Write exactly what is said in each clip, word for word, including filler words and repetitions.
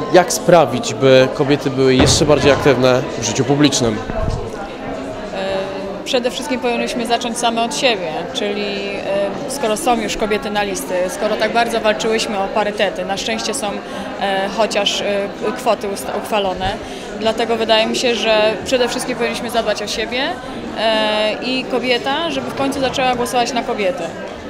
jak sprawić, by kobiety były jeszcze bardziej aktywne w życiu publicznym? Przede wszystkim powinniśmy zacząć same od siebie, czyli skoro są już kobiety na listy, skoro tak bardzo walczyłyśmy o parytety, na szczęście są chociaż kwoty uchwalone, dlatego wydaje mi się, że przede wszystkim powinniśmy zadbać o siebie i kobieta, żeby w końcu zaczęła głosować na kobiety.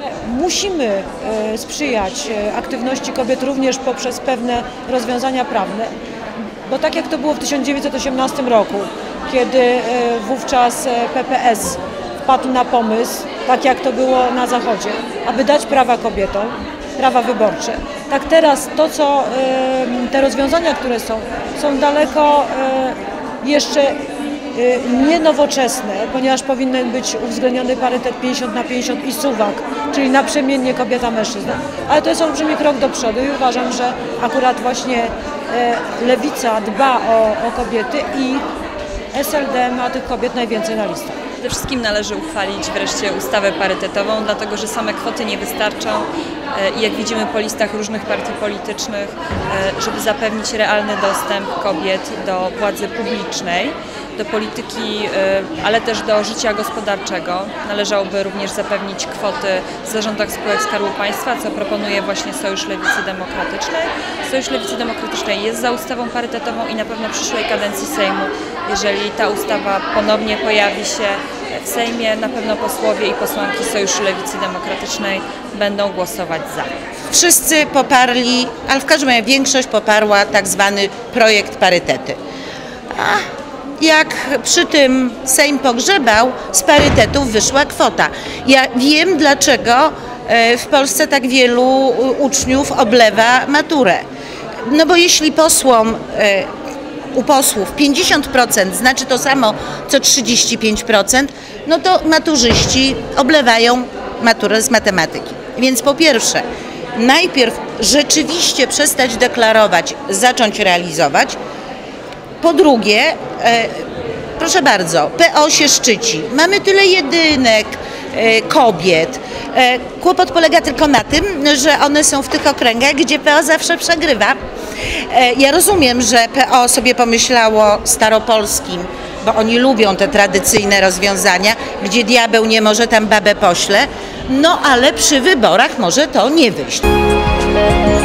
Musimy sprzyjać aktywności kobiet również poprzez pewne rozwiązania prawne, bo tak jak to było w tysiąc dziewięćset osiemnastym roku, kiedy wówczas P P S wpadł na pomysł, tak jak to było na Zachodzie, aby dać prawa kobietom, prawa wyborcze. Tak teraz to, co te rozwiązania, które są, są daleko jeszcze nienowoczesne, ponieważ powinien być uwzględniony parytet pięćdziesiąt na pięćdziesiąt i suwak, czyli naprzemiennie kobieta-mężczyzna. Ale to jest olbrzymi krok do przodu i uważam, że akurat właśnie Lewica dba o, o kobiety i S L D ma tych kobiet najwięcej na listach. Przede wszystkim należy uchwalić wreszcie ustawę parytetową, dlatego że same kwoty nie wystarczą i jak widzimy po listach różnych partii politycznych, żeby zapewnić realny dostęp kobiet do władzy publicznej, do polityki, ale też do życia gospodarczego. Należałoby również zapewnić kwoty w zarządach spółek Skarbu Państwa, co proponuje właśnie Sojusz Lewicy Demokratycznej. Sojusz Lewicy Demokratycznej jest za ustawą parytetową i na pewno w przyszłej kadencji Sejmu, jeżeli ta ustawa ponownie pojawi się w Sejmie, na pewno posłowie i posłanki Sojuszu Lewicy Demokratycznej będą głosować za. Wszyscy poparli, ale w każdym razie większość poparła tak zwany projekt parytety. A jak przy tym Sejm pogrzebał, z parytetów wyszła kwota. Ja wiem, dlaczego w Polsce tak wielu uczniów oblewa maturę. No bo jeśli posłom, u posłów pięćdziesiąt procent znaczy to samo co trzydzieści pięć procent, no to maturzyści oblewają maturę z matematyki. Więc po pierwsze, najpierw rzeczywiście przestać deklarować, zacząć realizować. Po drugie, e, proszę bardzo, P O się szczyci. Mamy tyle jedynek e, kobiet. E, kłopot polega tylko na tym, że one są w tych okręgach, gdzie P O zawsze przegrywa. E, ja rozumiem, że P O sobie pomyślało staropolskim, bo oni lubią te tradycyjne rozwiązania, gdzie diabeł nie może, tam babę pośle. No ale przy wyborach może to nie wyjść.